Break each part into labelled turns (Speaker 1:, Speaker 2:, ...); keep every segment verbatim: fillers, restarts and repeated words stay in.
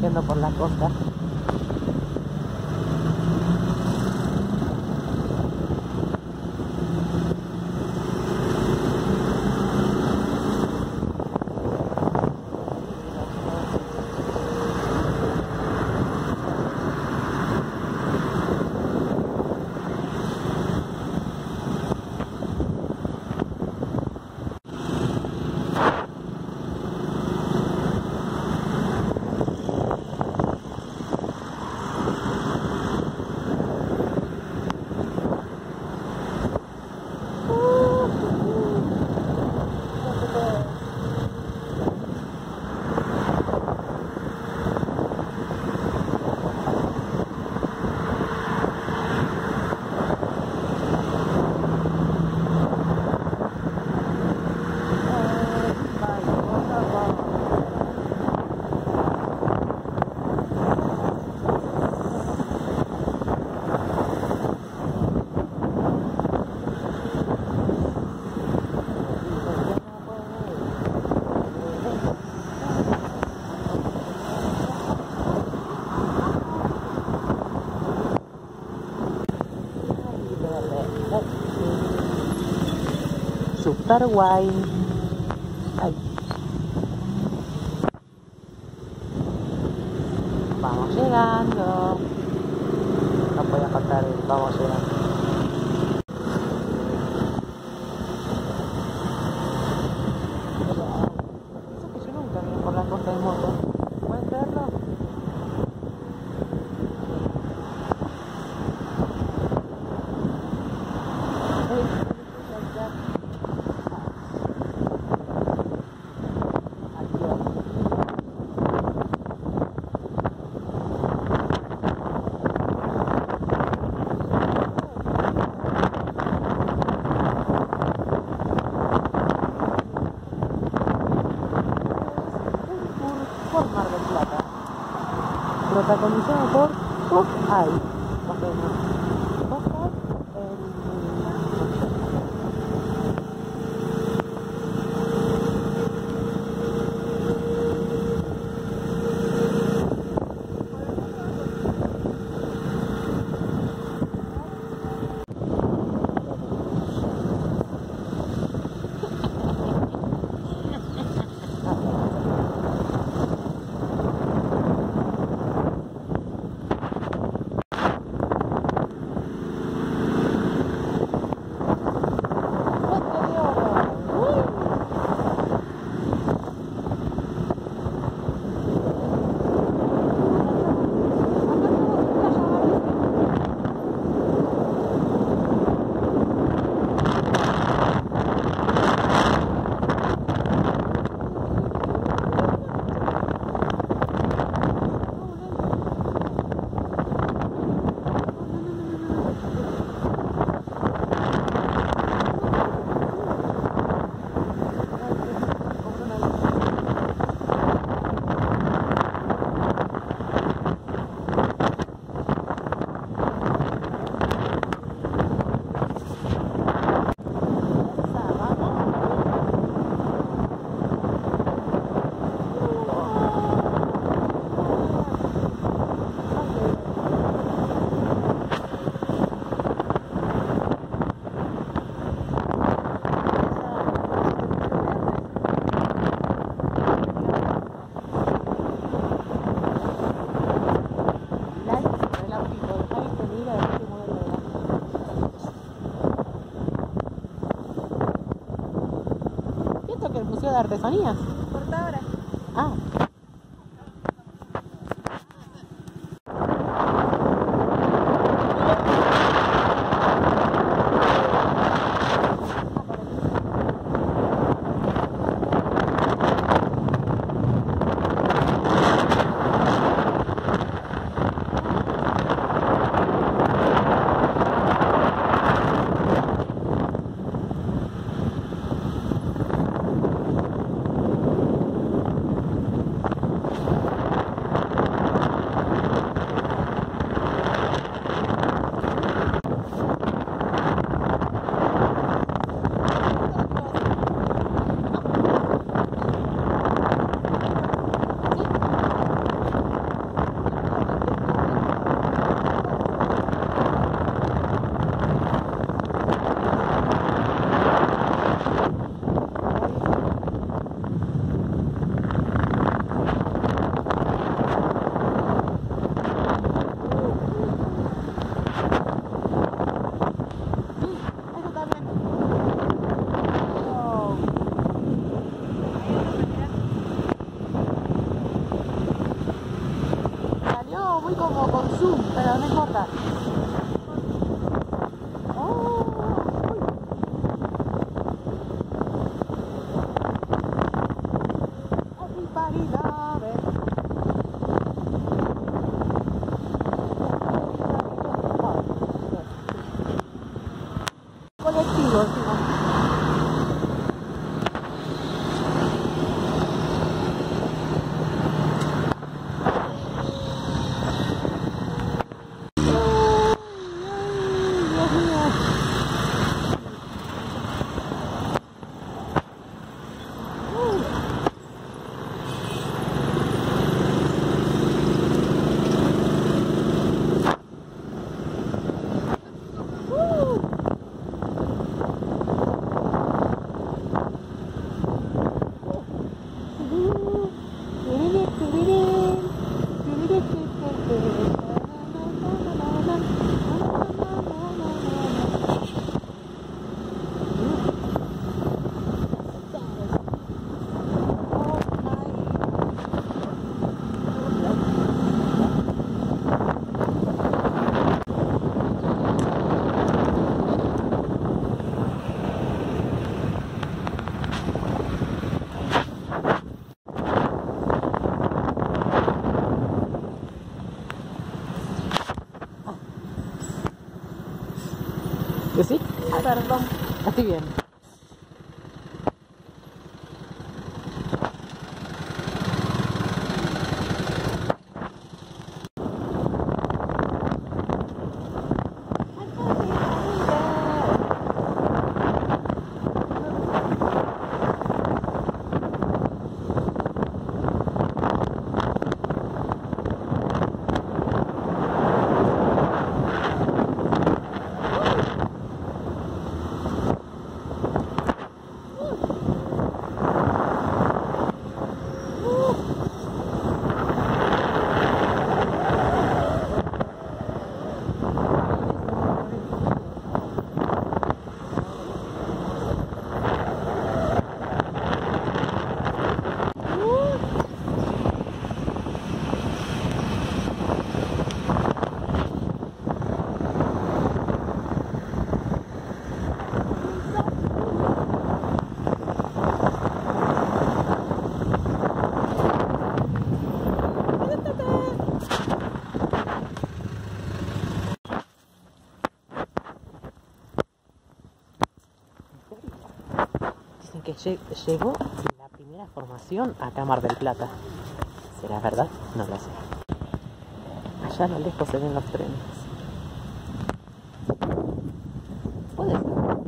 Speaker 1: yendo por la costa. Super guay. Ay. Vamos llegando. No podía faltar el vamos llegando. Eso que yo nunca vi por la costa de moto. ¿Puedes verlo? Por Mar del Plata, protagonizado por Hawkeye. Que el Museo de Artesanías.
Speaker 2: Portadora.
Speaker 1: Ah. cantar. Oh, everybody love it. Colectivo, encima. ¿Que sí?
Speaker 2: Ah, perdón.
Speaker 1: Estoy bien. Que llegó la primera formación acá a Mar del Plata. ¿Será verdad? No lo sé. Allá a lo lejos se ven los trenes. Puede ser.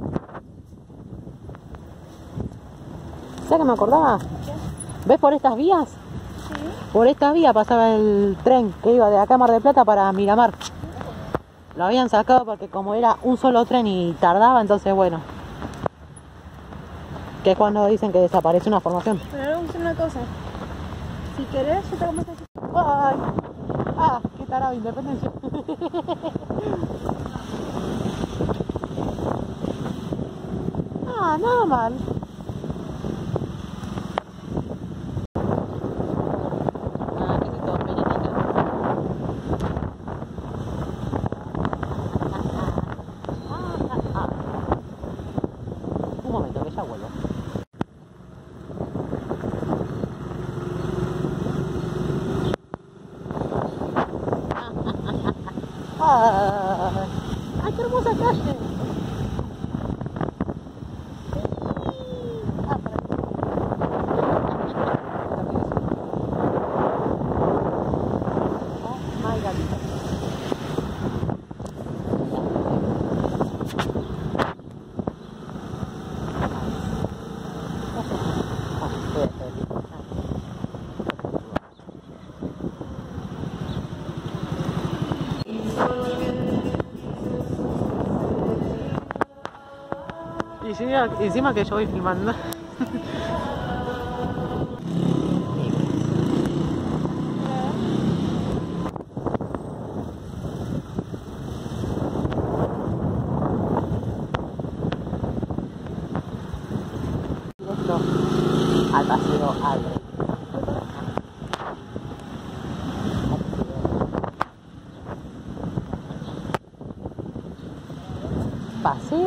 Speaker 1: ¿Sabes que me acordaba? ¿Ves por estas vías?
Speaker 2: Sí.
Speaker 1: Por esta vía pasaba el tren que iba de acá a Mar del Plata para Miramar. Lo habían sacado porque como era un solo tren y tardaba, entonces bueno. Que es cuando dicen que desaparece una formación.
Speaker 2: Pero ahora vamos a hacer una cosa. Si querés, yo te voy a hacer.
Speaker 1: ¡Ay! ¡Ah! ¡Qué tarado! Independencia. Ah, nada mal. Ah, que se todo pequeñito. Un momento, que ya vuelvo. ¡Ay, qué hermosa calle! Ah, por aquí. Oh my God. Y encima, encima que yo voy filmando. Esto al paseo Albert.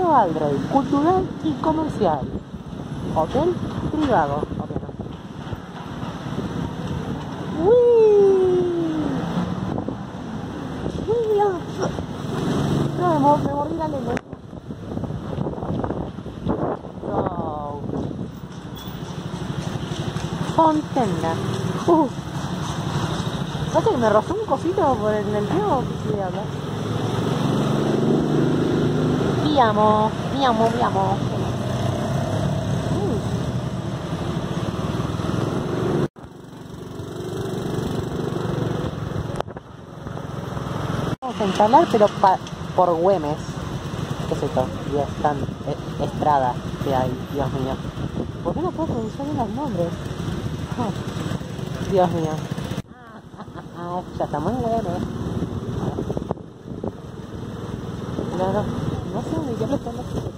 Speaker 1: Centro Aldrey, cultural y comercial. Hotel privado. Ok, no. ¡Uy! ¡Uy, Dios! No, me, mor me mordí la lengua. Wow. Fontaine. Uh. No sé, me rozó un cosito por el, el pie. ¿Qué habla? Mi amo, mi amo, mi amo. Vamos a instalar, pero pa por Güemes. ¿Qué es esto? Dios, tan eh, estrada que hay, Dios mío. ¿Por qué no puedo pronunciar bien los nombres? Oh, Dios mío. Ya estamos en Güemes. No, no, no sé dónde diablos están las cosas.